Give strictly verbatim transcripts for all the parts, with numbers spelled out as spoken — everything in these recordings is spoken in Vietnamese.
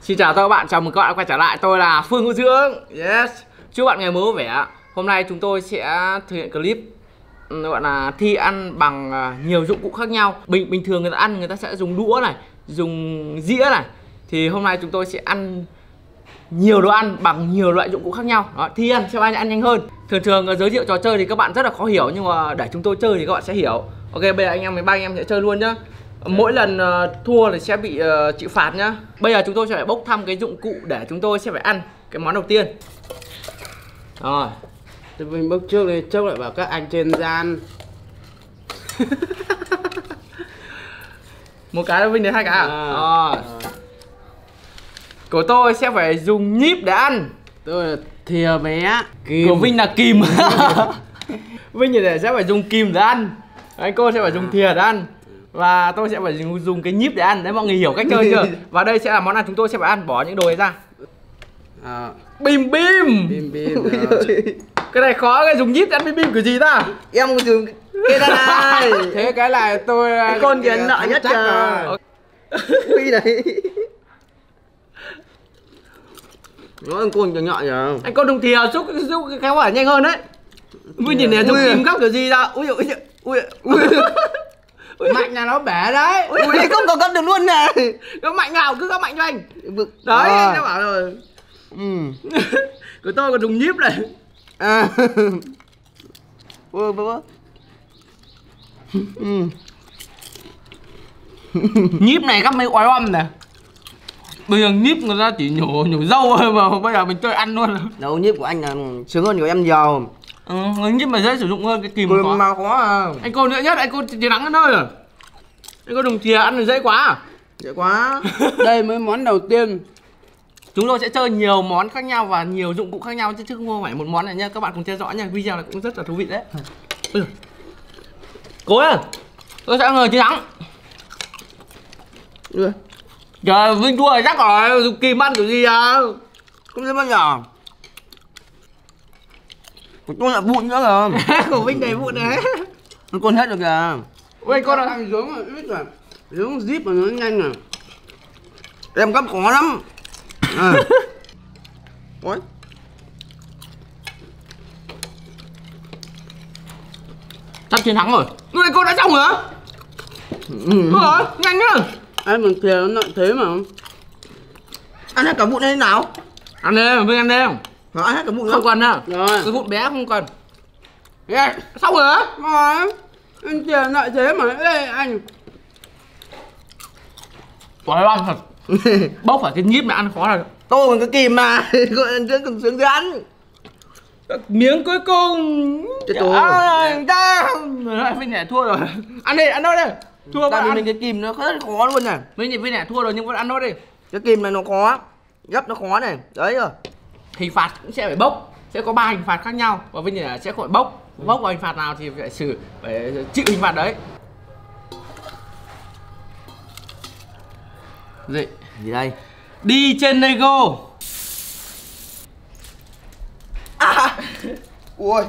Xin chào các bạn, chào mừng các bạn quay trở lại. Tôi là Phương Hữu Dưỡng. Yes. Chúc bạn ngày mới vui vẻ. Hôm nay chúng tôi sẽ thực hiện clip gọi là thi ăn bằng nhiều dụng cụ khác nhau. Bình bình thường người ta ăn người ta sẽ dùng đũa này, dùng dĩa này. Thì hôm nay chúng tôi sẽ ăn nhiều đồ ăn bằng nhiều loại dụng cụ khác nhau. Đó, thi ăn xem ai ăn nhanh hơn. Thường thường giới thiệu trò chơi thì các bạn rất là khó hiểu, nhưng mà để chúng tôi chơi thì các bạn sẽ hiểu. Ok, bây giờ anh em mình ba anh em sẽ chơi luôn nhá. Mỗi lần uh, thua thì sẽ bị uh, chịu phạt nhá. Bây giờ chúng tôi sẽ phải bốc thăm cái dụng cụ để chúng tôi sẽ phải ăn cái món đầu tiên. Rồi, thì mình bốc trước đi, chốc lại bảo các anh trên gian. một cái là Vinh đến hai cái à? À, rồi. à. Của tôi sẽ phải dùng nhíp để ăn. Tôi là thìa bé. Kim. Của Vinh là kìm. Vinh thì sẽ phải dùng kìm để ăn. Anh cô sẽ phải dùng thìa để ăn. Và tôi sẽ phải dùng, dùng cái nhíp để ăn. Đấy, mọi người hiểu cách chơi chưa? Và đây sẽ là món ăn chúng tôi sẽ phải ăn. Bỏ những đồ này ra. À. Bim bim. Bim bim. Cái này khó, cái dùng nhíp để ăn bim bim kiểu gì ta? Em không dùng cái này. Thế cái này tôi cái con gì anh nợ nhất trời. Quy này. Nó anh con nhỏ nhỏ nhờ. Anh con dùng thìa xúc xúc cái quả nhanh hơn đấy. Vinh nhìn này dùng kim góc kiểu gì ra? Ui ui ui ui. Ui. Mạnh là nó bể đấy. Ui, ui không có gấp được luôn này. Nó mạnh nào cứ gấp mạnh cho anh. Đấy, à. Anh đã bảo rồi. Ừ. Của tôi còn dùng nhíp này. À. Ui, ui, ui. Ừ. Nhíp này gấp mấy oái oăm này. Bây giờ nhíp người ta chỉ nhổ nhổ dâu thôi mà bây giờ mình chơi ăn luôn. Đâu, nhíp của anh là sướng hơn của em nhiều. Ừ, nhíp mà dễ sử dụng hơn cái kìm khó. Mà khó à. Anh cô nữa nhất, anh cô chiến thắng đến nơi rồi. Anh cô dùng thìa ăn thì dễ quá à? Dễ quá. Đây mới món đầu tiên. Chúng tôi sẽ chơi nhiều món khác nhau và nhiều dụng cụ khác nhau chứ chứ không phải một món này nha. Các bạn cùng theo dõi nha, video này cũng rất là thú vị đấy. Ừ. Cố lên. Tôi sẽ người chiến thắng. Ừ. Trời, Vinh thua rồi chắc rồi, dùng kìm ăn kiểu gì à? Không dám bao giờ. Của tôi là vụn nữa rồi. Của Vinh đầy vụn này. Con hết được kìa. Ui, con là ăn giống mà ít rồi. Giống zip mà nó nhanh à. Em gấp khó lắm. À. Ôi. sắp chiến thắng rồi. Lúc này cô đã xong rồi. Ừ. Rồi, nhanh nhá. Ai bằng thìa nó nặng thế mà. Ăn hết cả vụn này thế nào? Ăn đi, Vinh ăn đi. Nó ăn hết cả vụn Không cần đâu. Rồi. Cái vụn bé không cần. Yeah. Xong rồi á. Rồi. Anh thìa nặng thế mà. Ê anh. Quá lắm thật. Bốc phải cái nhíp này ăn khó rồi. Tôi còn cái kìm mà. Còn sướng cái ăn. Miếng cuối cùng. Chết tôi. À, ta. Vinh này thua rồi. Ăn đi, ăn nốt đi. Thua Tại bạn vì ăn. mình cái kìm nó rất khó luôn này. Vinh Vinh này thua rồi nhưng vẫn ăn nốt đi. Cái kìm này nó khó. Gấp nó khó này. Đấy rồi. Hình phạt cũng sẽ phải bốc. Sẽ có ba hình phạt khác nhau và Vinh này sẽ phải bốc. Bốc vào hình phạt nào thì phải xử phải chịu hình phạt đấy. Gì? Gì đây? Đi trên Lego. À. Ui.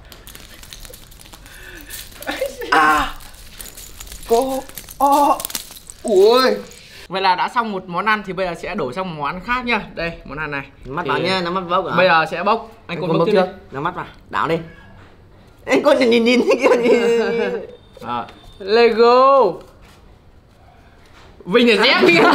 À. Cô. Ô. Ui. Vậy là đã xong một món ăn thì bây giờ sẽ đổi sang một món ăn khác nha. Đây, món ăn này. Mắt thì vào nha, nó mắt bốc à? Bây giờ sẽ bốc. Anh, anh con bốc trước. Nó mắt vào. Đảo đi. Anh con nhìn nhìn nhìn nhìn. À. Lego. Vinh là dép đi.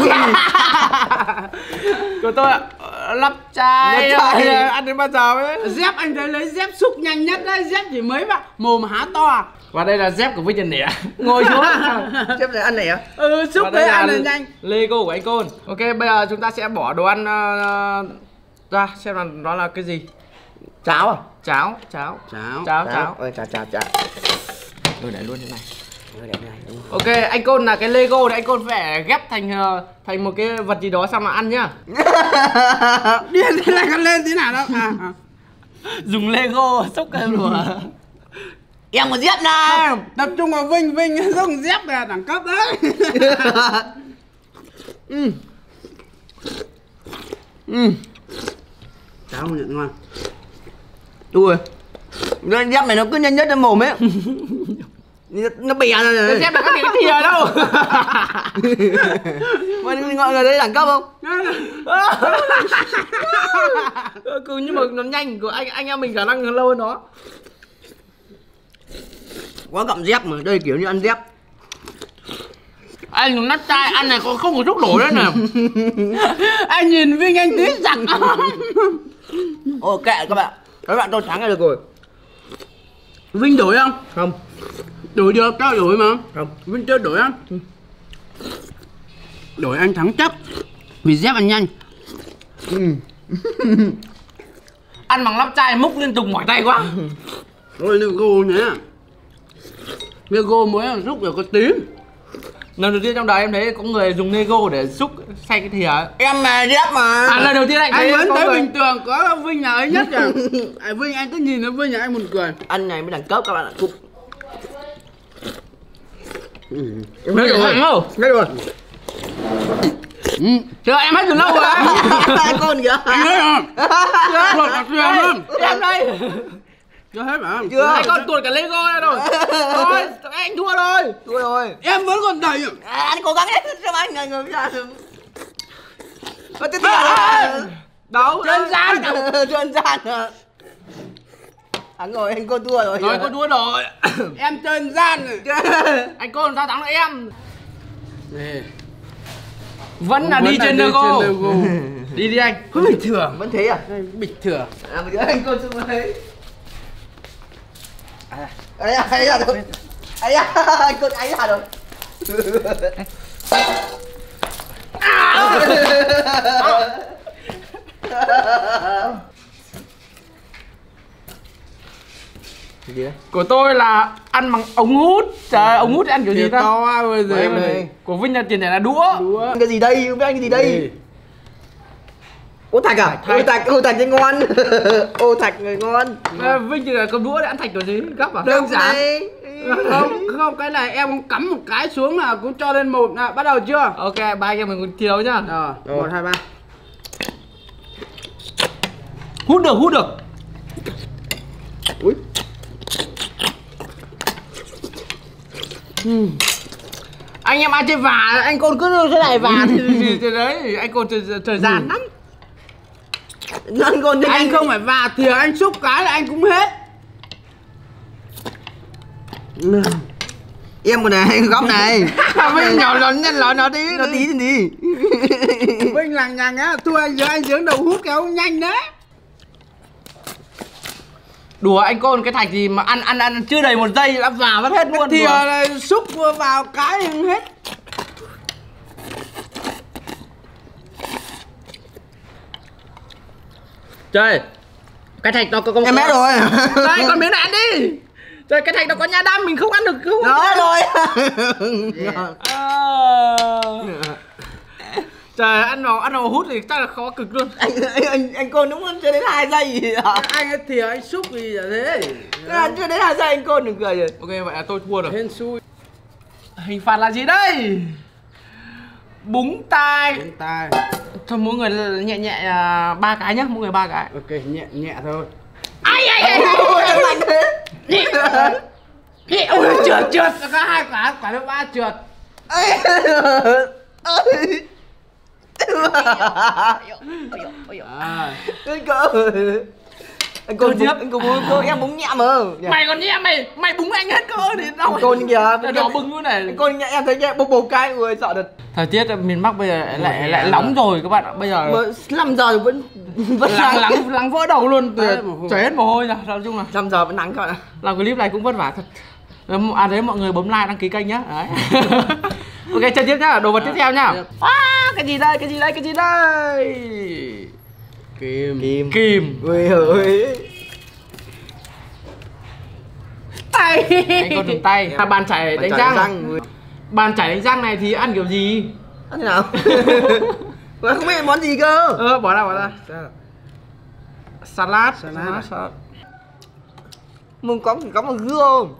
Của tôi ạ. Lắp chai. Ăn đến bao giờ ấy. Dép anh thấy lấy dép xúc nhanh nhất đấy. Dép chỉ mấy bạn. Mồm há to. Và đây là dép của Vinh Trần Nẻ. Ngồi xuống. Dép này ăn này à? Ừ, xúc đấy ăn là nhanh. Lego của anh Côn. Ok, bây giờ chúng ta sẽ bỏ đồ ăn uh, ra xem là nó là cái gì. Cháo à? Cháo, cháo. Cháo. Cháo, cháo. Ôi, cháo, cháo, cháo. Tôi để luôn thế này. Này, Ok, anh Côn là cái Lego này anh Côn phải ghép thành uh, thành một cái vật gì đó xong là ăn nhá. Điên thế này con lên thế nào đâu. À, à. Dùng Lego xúc em đùa. em có dép này. Tập trung vào Vinh, Vinh dùng dép là đẳng cấp đấy. Ừ. Ừ. Cháo không nhận ngon. Ui. Cái dép này nó cứ nhanh nhất trên mồm ấy. Nó bè ra rồi. Cái dép là cái cái thìa đâu. Mọi người thấy đẳng cấp không? Cứ nhưng mà nó nhanh của anh anh em mình khả năng lâu hơn nó. Quá gặm dép mà, đây kiểu như ăn dép. Anh nắp chai ăn này còn không có thuốc nổ đấy nè. Anh nhìn Vinh anh tí giặc. Ồ kệ các bạn, các bạn tô trắng là được rồi. Vinh đổi không? Không. Đổi được, tao đổi mà. Không. Vinh chưa đổi không? Đổi anh thắng chắc. Vì dép ăn nhanh. Ừ. Ăn bằng nắp chai múc liên tục mỏi tay quá. Ôi Lego nhé. Lego mới là rút được có tím. Lần đầu tiên trong đời em thấy có người dùng Lego để xúc xay cái thìa. Em mà dép mà. À lần đầu tiên anh thấy Anh vẫn có thấy người... bình thường, có Vinh là ấy nhất rồi. À, Vinh anh cứ nhìn nó Vinh là anh buồn cười. Ăn này mới đẳng cấp các bạn ạ. Cục. Em hết rồi. Không? Hết rồi. Ừ. Chưa em hết từ lâu rồi. Anh con kìa. Anh hết rồi. Tuột cả tiền luôn. Em đây. Chưa hết mà. Chưa. Anh con tuột cả Lego ra rồi. Thôi anh thua rồi. Thua rồi. Em vẫn còn đầy. À, anh cố gắng hết cho anh người người ra. Có tiếp theo. Đấu Đơn giản. Đơn giản. Thắng rồi, anh cô thua rồi. Rồi con thua rồi. Em trơn gian rồi. Anh con sao thắng được em? Nè. Vẫn là Vẫn đi là trên đi Lego. trên Lego. Đi đi anh. Không bình thường. Vẫn thế à? Bịch thừa. À bây giờ anh cô xuống đấy. Ấy à, ấy à được. Ấy à, anh cô ấy à được. Gì đấy? Của tôi là ăn bằng ống hút. Trời ơi, ống hút ăn kiểu gì Thì ta? to quá bây giờ. Của em này. Của Vinh là tiền này là đũa. Đúa. Cái gì đây? Không biết anh cái gì đây? Đây. Ô thạch à? Ô thạch, ô thạch thì ngon. Ô thạch người ngon. À, Vinh thì là cầm đũa để ăn thạch kiểu gì? Gấp à? Đơn giản. Đây. Không, không, cái này em cắm một cái xuống là cũng cho lên một là bắt đầu chưa? Ok, ba anh em mình thi đấu nhá. Rồi, Rồi. một, hai, ba. Hút được, hút được. Ui. Anh em ăn chơi vả, anh con cứ thế này vả thì, thì, thì đấy, anh con trời, trời gian lắm. Anh còn Anh không phải vả thì anh xúc cái là anh cũng hết. em còn này góc này. Vinh nhỏ nhỏ nhân lọ nó tí. Nó tí thì đi. Vinh lằng nhằng á, thua anh giờ anh dưỡng đầu hút kéo nhanh đấy. Đùa anh con cái thạch gì mà ăn ăn ăn chưa đầy một giây đã vả mất hết luôn. Thì Đùa. này xúc vào cái thì hết. Trời, cái thạch nó có có Em hết rồi. Đây con miếng này ăn đi. Trời, cái thạch nó có nhà đam mình không ăn được không? Đó rồi. À. Trời, ăn nó ăn nó hút thì chắc là khó cực luôn. anh anh anh, anh côn đúng không? Chưa đến hai giây gì à? Anh ấy thì anh xúc gì là thế. À, chưa đến hai giây anh côn đừng cười rồi. Ok, vậy là tôi thua rồi. Hên xui. Hình phạt là gì đây? Búng tai. Chúng ta. Thôi mỗi người nhẹ nhẹ à, ba cái nhá, mỗi người ba cái. Ok, nhẹ nhẹ thôi. Ai ai ai. Ôi, em mạnh thế. Nhẹ. Ôi trượt trượt. Có hai quả, quả thứ ba trượt. Ê. Ơi. À. Anh cỡ. Anh côn tiếp. anh côn cô em búng nhẹ mà. Mày còn nhẹ mày, mày búng anh hết cơ thì đâu. Anh côn kìa. Nó đỏ bừng luôn này. Anh côn nhẹ em thấy nhẹ bốc bốc cái người sợ thật. Thời tiết ở miền Bắc bây giờ lại lại nóng rồi các bạn ạ. Bây giờ Mà năm giờ rồi vẫn vẫn lắng nắng. lắng lắng vỡ đầu luôn, Đấy, mồ hôi. chảy hết mồ hôi ra. Nói chung là năm giờ vẫn nắng các bạn ạ. làm clip này cũng vất vả thật. À đấy, mọi người bấm like đăng ký kênh nhá. Đấy. Ok, chơi tiếp nhá, đồ vật tiếp theo nhá. tiếp. À, cái gì đây, cái gì đây, cái gì đây? Kim. Kim. Kìm. Ui ơi. Tay. Anh còn dùng tay. À, bàn chải đánh răng. Ui. Bàn chải đánh răng này thì ăn kiểu gì? Ăn thế nào? Mà không biết món gì cơ. Ờ, bỏ ra, bỏ ra. Salad. Salad à? Salad. Mông cóng thì cóng vào gương.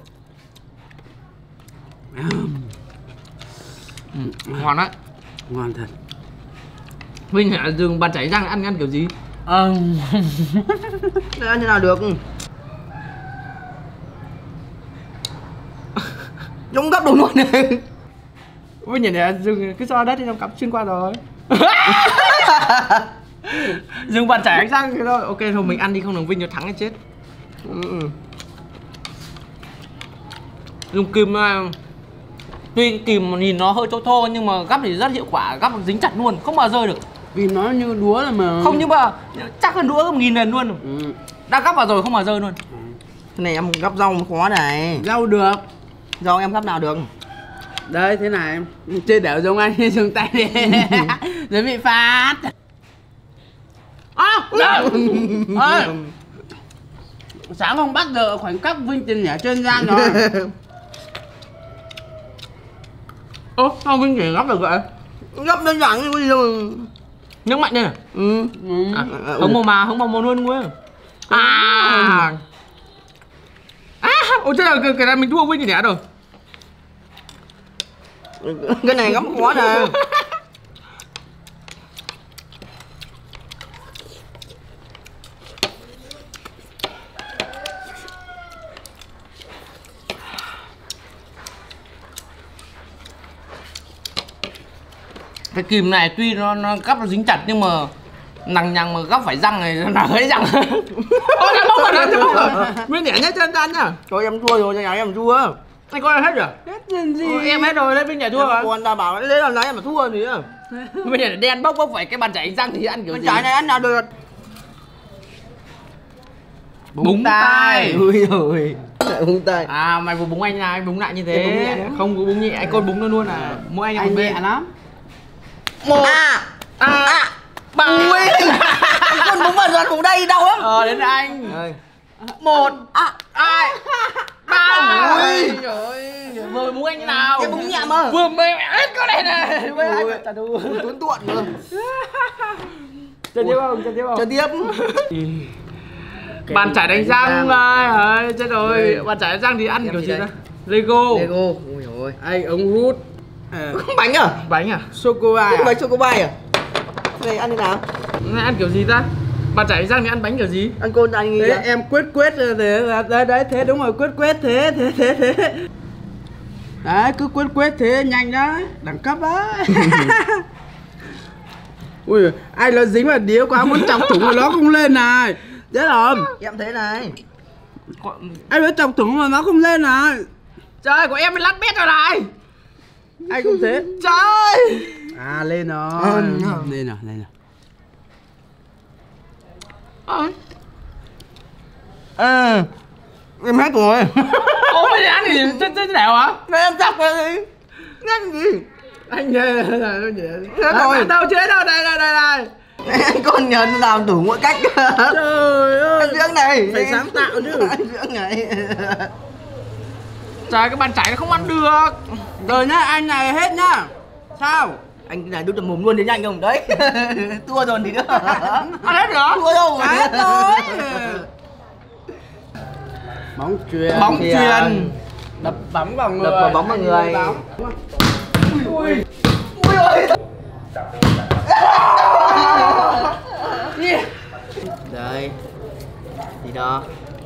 Ngon đấy. Ngon thật. Vinh hả, dùng bàn chải đánh răng ăn ăn kiểu gì? Ờ. Này ăn thế nào được? Giống gấp đồ luôn này. Vinh nhìn này dùng cứ cho đất thì nó cắm xuyên qua rồi. Dùng bàn chải đánh răng thế thôi. Ok thôi mình ăn đi, không thằng Vinh nó thắng hay chết. Ừ. Dùng kìm tuy kìm nhìn nó hơi thô thô nhưng mà gắp thì rất hiệu quả, gắp dính chặt luôn, không bao rơi được. Vì nó như đũa là mà. Không, nhưng mà chắc hơn đũa một nghìn lần luôn. Ừ. Đã gắp vào rồi không bao rơi luôn. Cái này em gắp rau khó này. Rau được. Rau em gắp nào được. Đây thế này, chơi đẻo giống anh đi dùng tay đi. Rồi bị phát. À, à, Sáng không bắt được khoảnh khắc Vinh tiền nhả trên gian rồi. ơ, sao Vinh chỉ gắp được vậy? Gắp đơn giản như gì đâu. Nhấc mạnh lên à? Ừ. Ừ. À, không màu mà, không màu màu luôn nguyên. À. À, ôi trời ơi, cái này mình thua Vinh thì nhả rồi. Cái này gắp khó nè. Cái kìm này tuy nó, nó gắp nó dính chặt nhưng mà nằng nhằng mà gắp phải răng này là hết răng. Ôi em bốc rồi, em bốc rồi. Nguyên nhả nhét chân ăn nhá. Thôi em thua rồi, cho nhà em thua. Anh coi là hết rồi. Hết làm gì? Ồ, em hết rồi đấy, Vinh nhả thua rồi. Còn ta bảo đấy là nãy em mà thua gì á. Vinh nhả đen bốc bốc phải cái bàn chải đánh răng thì ăn kiểu Con gì? trái này ăn nào được. Búng tay. Ui ôi. Búng tay. À mày vừa búng anh là anh búng lại như Em búng nhẹ thế. đấy. Không có búng nhẹ, anh con búng nó luôn à. Mỗi anh Anh một nhẹ bên. lắm. Một. À. À. À. Ba. Ui. Con búng vào giòn búng đây đau lắm. Ờ đến anh. Rồi. Một. À. Hai. Ba. Ui. Trời ơi. Vừa búng anh như nào? Em búng nhẹ mà. Vừa mê hết cái này này. Với anh Ui. trả đu. Tuấn tuộn nữa. Chơi tiếp không? Chơi tiếp không? Chơi tiếp. Bàn chải đánh răng ơi, chết rồi. Bàn chải đánh răng thì ăn Em kiểu gì gì đây? đó? Lego. Lego. Ui ôi. Anh ống hút. À, Bánh à? Bánh à? sô-cô-la à? Bánh choco-bay à? Này ăn như nào? Này ăn kiểu gì ta? Bàn chải đánh răng thì ăn bánh kiểu gì? Ăn côn anh nghĩ Thế ra. em quyết quyết rồi thế là đấy đấy thế đúng rồi, quyết quyết thế thế thế thế. Đấy cứ quyết quyết thế nhanh đấy, đẳng cấp đấy. Ui ai nó dính vào đĩa quá muốn chọc thủng mà nó không lên này. Chết không? Em thế này. Anh muốn chọc thủng mà nó không lên này. Trời, của em mới lát bét rồi này. Anh cũng thế. Trời. À lên rồi. Ừ. Lên rồi, lên rồi. Ờ. Ờ. Em hết rồi. Ủa mày ăn thì chết chết nào hả? Mẹ em chọc cái gì? Ngăn gì? Anh ghê là nó nhẹ. Chết rồi. Đâu chết đâu, đây đây đây đây. Anh con nhớ làm đủ mọi cách. Trời ơi. Anh dưỡng này. Phải sáng tạo chứ. Anh dưỡng này. Trời, cái bàn chải nó không ăn được. Rồi nhá, anh này hết nhá. Sao? Anh cái này đút vào mồm luôn đến nhanh không? Đấy. Tua rồi thì nữa. Ăn hết rồi. Tua đâu mà. Hết rồi. Bóng chuyền. Bóng Thì, chuyền. à, Đập bóng vào người. Đập vào bóng vào Anh người. bóng. Ui. Ui ơi. Đây. Gì đó.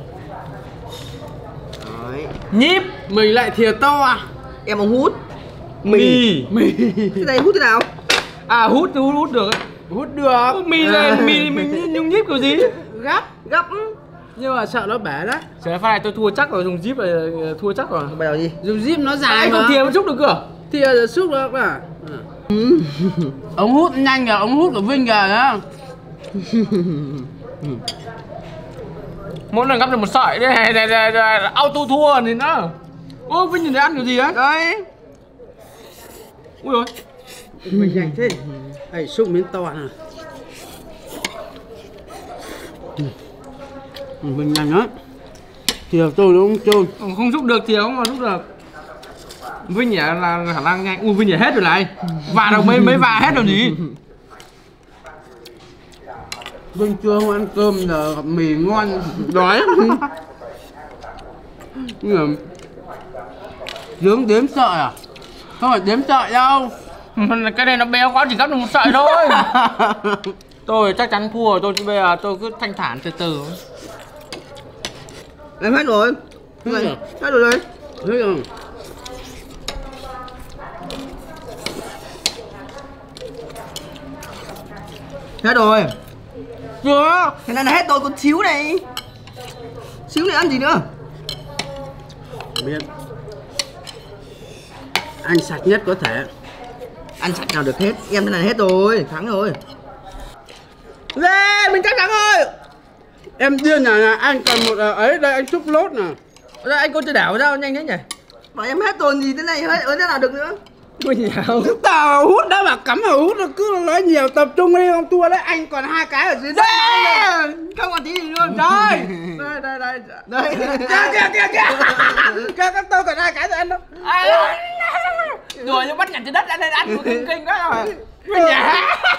Đấy. Nhíp. Mình lại thìa to à? Em ông hút. Mì. Mì. Cái này hút thế nào? À hút thì hút hút được ấy. Hút được. Mì lên, mì mình nhung nhíp kiểu gì? Gắp. Gấp. Nhưng mà sợ nó bể đấy. Trời pha này tôi thua chắc rồi, dùng zip là thua chắc rồi. Bây giờ gì? Dùng zip nó dài Anh mà. không thìa một chút được cửa. Thìa rồi xúc được à? Ống hút nhanh kìa, ống hút của Vinh kìa nhá. Mỗi lần gắp được một sợi đây này, này, này, này, auto thua thì nó. Ô Vinh nhìn thấy ăn kiểu gì á? Đấy. Ui rồi. Mình nhanh thế. Ê, xúc miếng to nè. Mình nhanh đó. Thìa tôi đúng không trôn. Không giúp được thì không mà giúp được. Vinh nhỉ là khả năng nhanh. Ui Vinh nhỉ hết rồi này. Và đâu mấy mấy và hết rồi gì? Vinh chưa không ăn cơm giờ gặp mì ngon đói. Nhưng mà dướng đếm sợi à? Không phải đếm sợi đâu. Cái này nó béo quá chỉ gắp được một sợi thôi. Tôi chắc chắn thua rồi, tôi bây giờ tôi cứ thanh thản từ từ. Em hết rồi. Hết Này, rồi. hết rồi đây. Thấy không? Hết rồi. Chưa. Thế này là hết rồi, còn xíu này. Xíu này ăn gì nữa? Biết. Anh sạch nhất có thể. Ăn sạch nào được hết. Em thế này hết rồi, thắng rồi. Lê, mình chắc thắng rồi. Em điên à, là anh còn một ấy, đây anh xúc lốt nè. Đây anh cô chơi đảo sao nhanh thế nhỉ? Mà em hết rồi gì thế này hết, ở thế nào được nữa? Ui nhào. Chúng ta hút đó mà cắm vào hút, nó cứ nói nhiều, tập trung đi không thua đấy. Anh còn hai cái ở dưới đất. Không còn tí gì luôn. Trời. Đây, đây, đây. Đây. Kìa, kìa, kìa, kìa. Kìa, các tôi còn hai cái rồi anh đâu. Rồi nó bắt nhặt trên đất ăn lên ăn kinh kinh đó rồi. Ui nhào.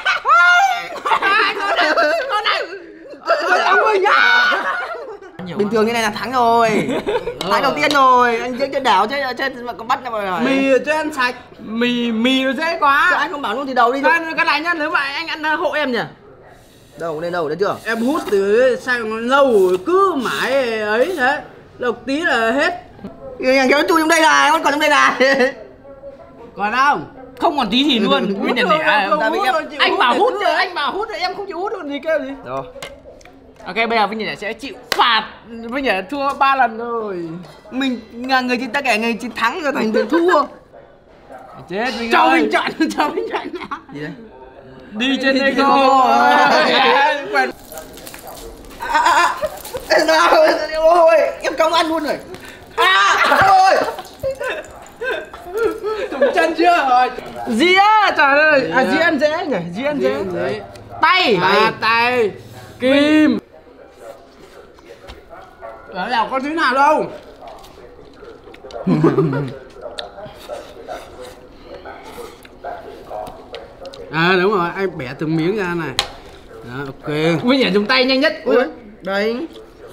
Con này. Ông ơi nhá. Bình thường như này là thắng rồi. Thắng đầu tiên rồi. Anh chơi chơi đảo chơi chơi mà có bắt đâu rồi. Mì cho ăn sạch. Mì mì nó dễ quá. Sao anh không bảo luôn thì đầu đi chứ. Cái này nhá, nếu mà anh ăn hộ em nhỉ? Đâu lên đâu đấy chưa? Em hút từ sang lâu rồi, cứ mãi ấy thế. Lộc tí là hết. Nhà kéo chui trong đây là, con còn trong đây là. Còn không? Không còn tí gì luôn. Nguyên nhận đẻ. Không hút rồi, chịu Anh hút bảo thì hút cứ rồi, đấy. anh bảo hút rồi em không chịu hút còn gì kêu gì. Rồi. Ok, bây giờ Vinh Nhật sẽ chịu phạt. Vinh Nhật thua ba lần rồi. Mình là người chiến, tất cả người chiến thắng rồi thành người thua. Chết Vinh Cho ơi. mình chọn, cho mình chọn. Gì đây? Đi trên đây Đi cô. Quen. À, à, à. Nào, ôi, em cong ăn luôn rồi. À, ôi. Trùng chân chưa rồi. Dĩa, trời ơi. À, dĩa ăn dễ nhỉ? Dĩa ăn dễ. Đấy. Tay. À, tay. Kim. Đó là có thứ nào đâu. À đúng rồi, anh bẻ từng miếng ra này. Đó, ok. Vinh Nhật dùng tay nhanh nhất. Ui, đây.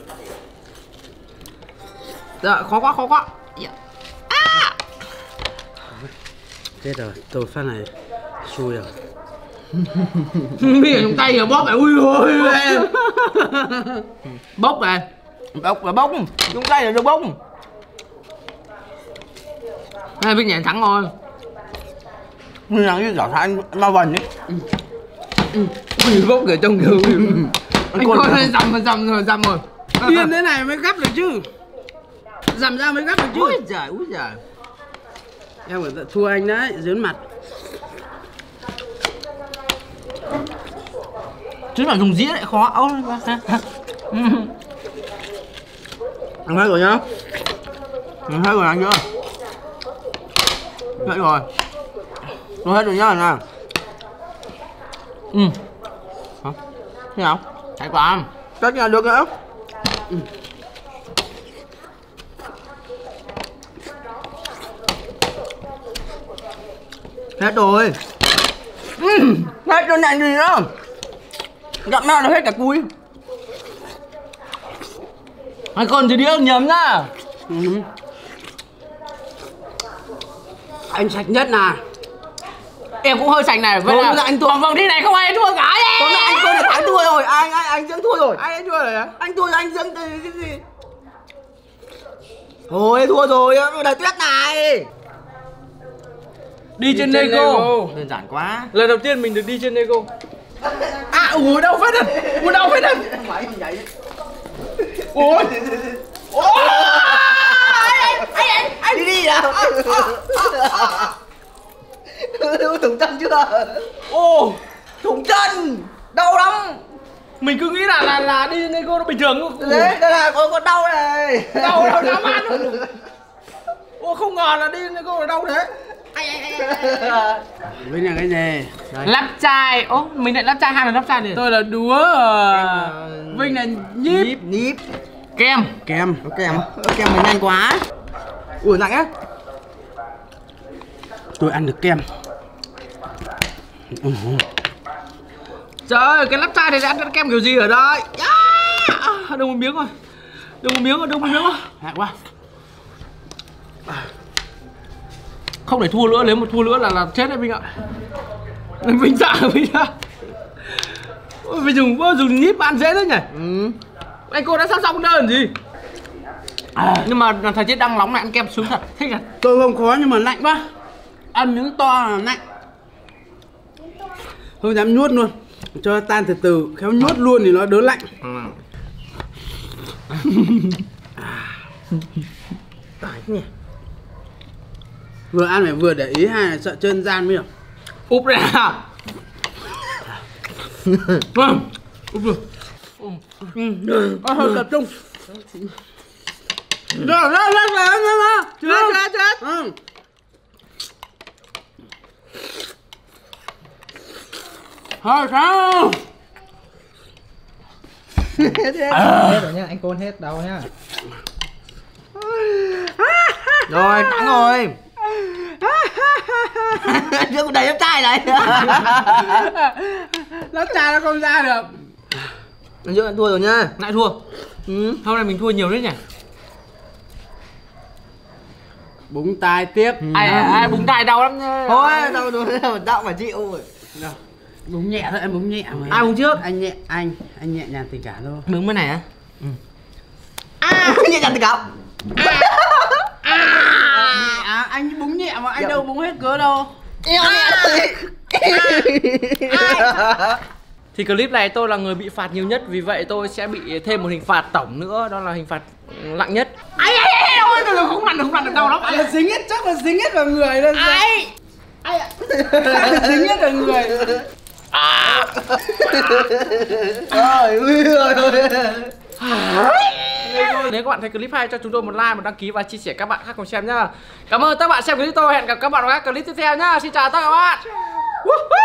Dạ, khó quá, khó quá. Chết rồi, tôi phát này xui rồi. Vinh Nhật dùng tay rồi bóp phải ui ôi. Bóp này. Bốc là bốc, dùng tay là được bốc. Hai Vinh Nhật thắng rồi. Mình làm như giỏ thanh ma vần ấy. Ui, bóp ở trong kiểu. Anh Còn- coi thấy dầm rồi, dầm rồi, dầm rồi. Điên thế này mới gấp được chứ. Dằm ra mới gấp được chứ. Úi giời, úi giời. Em phải thua anh đấy, dướn mặt. Chứ mà dùng dĩa lại khó. Ôi, Ăn hết rồi nhá. Ăn hết rồi ăn chưa? Hết rồi. Nó hết rồi nhá nào. ừ. Hả? Thế nào? Chạy quá. Tất nhiên là được nữa. Ừ. Hết rồi. Ừ. Hết rồi này gì nữa. Gặm nào là hết cả cùi. Anh còn gì đĩa nhầm nhá. Ừ. Anh sạch nhất nè. Em cũng hơi sành này. Vậy Thôi, là là anh thua. vòng vòng thi này không ai thua cả. Tối nay anh tôi là thắng thua rồi. Anh anh anh dưỡng thua rồi. Ai đã thua rồi hả? Anh thua rồi, anh dưỡng từ cái gì? Thôi thua rồi, đời tuyết này. Đi trên trên Lego. Lego. Đơn giản quá. Lần đầu tiên mình được đi trên Lego. À, ủa đâu phải đất. Ủa đâu phải đất. Không phải gì vậy? Ủa. Ủa. Anh anh anh đi đi nào. Thủng chân chưa? Ồ, Thủng chân. Đau lắm. mình cứ nghĩ là là là đi trên Lego nó bình thường. Đấy, đây là có con đau này. Đau đau dám ăn. Ủa không ngờ là đi trên Lego là đau thế. Ai ai ai. Vinh là cái gì? Đây. Lắp chai. Ố, mình lại lắp chai hay là lắp chai này? Tôi là đúa. à, Vinh là nhíp. Níp níp. Kem. Kem. Có kem. Có kem mình nhanh quá. Ui nặng á. Tôi ăn được kem. Ừ. Trời ơi, cái lắp chai này ăn kem kiểu gì ở đây? À, đâu một miếng rồi. Đâu một miếng rồi, đâu một miếng rồi. Hạ quá. Không để thua nữa, nếu mà thua nữa là là chết đấy Vinh ạ. Vinh dạ, Vinh dạ. Ôi, Vinh dùng dùng nhíp ăn dễ đấy nhỉ? Ừ. Anh cô đã sắp xong đơn gì? À, nhưng mà thời tiết đang nóng này ăn kem sướng thật, thích à? Tôi không khó nhưng mà lạnh quá. Ăn miếng to là lạnh. Thôi dám nuốt luôn. Cho tan từ từ, khéo nhốt luôn thì nó đỡ lạnh. Tải nhỉ. Vừa ăn phải vừa để ý, hay là sợ trơn gian mới được. Úp ra. Vâng. Úp được. Ờ, thôi tập trung. Rồi, rồi, rồi, rồi, rồi, rồi. Chết, chết, chết. Ừ. Thôi sao? Hết rồi nha, anh Côn hết đâu nha. Rồi, thắng rồi. Chưa có đầy ép trai này. Lớp trà nó không ra được. Anh chưa thua rồi nha. Lại thua. Ừ. Hôm nay mình thua nhiều đấy nhỉ. Búng tai tiếp. Ai ai búng tai đau lắm nhá. Thôi, đâu đâu đâu mà chịu rồi. Nào. Búng nhẹ thôi, em búng nhẹ mà. Ai búng trước? Anh nhẹ, anh, anh nhẹ nhàng tình cảm thôi. Búng bên này á? À, nhẹ nhàng tình cảm. À, anh búng nhẹ mà anh đâu búng hết cớ đâu. Eo nhẹ. Thì clip này tôi là người bị phạt nhiều nhất, vì vậy tôi sẽ bị thêm một hình phạt tổng nữa, đó là hình phạt nặng nhất. Ai ai ai ôi, tôi không làm được, không làm được đâu lắm. Là dính hết, chắc là dính hết vào người đây. Ai? Ai ạ? Dính hết vào người. À. Ôi ui ơi. Nếu các bạn thấy clip hay cho chúng tôi một like, một đăng ký và chia sẻ các bạn khác cùng xem nhá. Cảm ơn các bạn xem clip tôi, hẹn gặp các bạn ở các clip tiếp theo nhá. Xin chào tất cả các bạn.